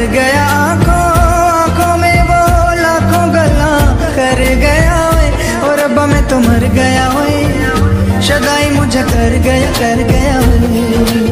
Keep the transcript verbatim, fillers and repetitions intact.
गया आंखों आंखों में वो लाखों गल्ला कर गया ओए, और रब्बा मैं तो मर गया ओए, शदाई मुझे कर गया कर गया ओए।